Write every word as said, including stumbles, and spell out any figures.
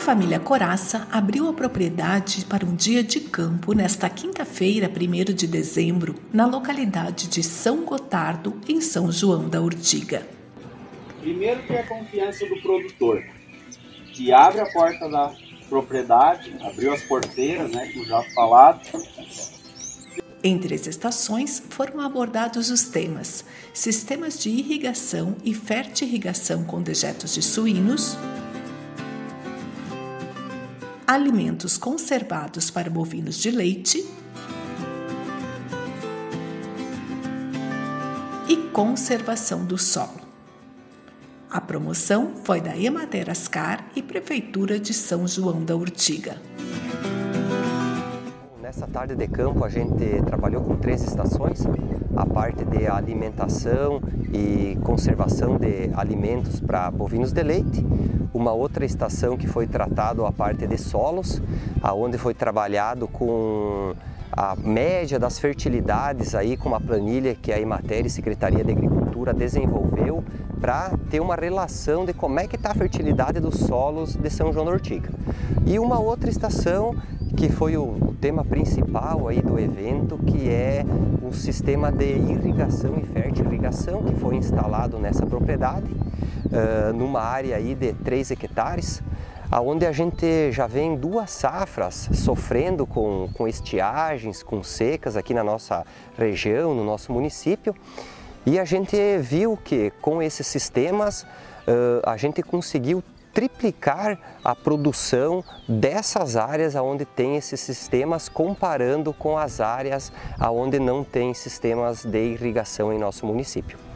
família Coraça abriu a propriedade para um dia de campo nesta quinta-feira, primeiro de dezembro, na localidade de São Gotardo, em São João da Urtiga. Primeiro que é a confiança do produtor, que abre a porta da propriedade, abriu as porteiras, né, como já falado. Entre as estações foram abordados os temas sistemas de irrigação e fertirrigação com dejetos de suínos, alimentos conservados para bovinos de leite e conservação do solo. A promoção foi da Emater Ascar e Prefeitura de São João da Urtiga. Nessa tarde de campo a gente trabalhou com três estações, a parte de alimentação e conservação de alimentos para bovinos de leite, uma outra estação que foi tratado a parte de solos, aonde foi trabalhado com a média das fertilidades aí com uma planilha que a Emater e Secretaria de Agricultura desenvolveu para ter uma relação de como é que está a fertilidade dos solos de São João da Urtiga. E uma outra estação que foi o, o tema principal aí do evento, que é o sistema de irrigação e fertirrigação que foi instalado nessa propriedade, uh, numa área aí de três hectares, onde a gente já vem duas safras sofrendo com, com estiagens, com secas aqui na nossa região, no nosso município. E a gente viu que com esses sistemas uh, a gente conseguiu triplicar a produção dessas áreas onde tem esses sistemas, comparando com as áreas onde não tem sistemas de irrigação em nosso município.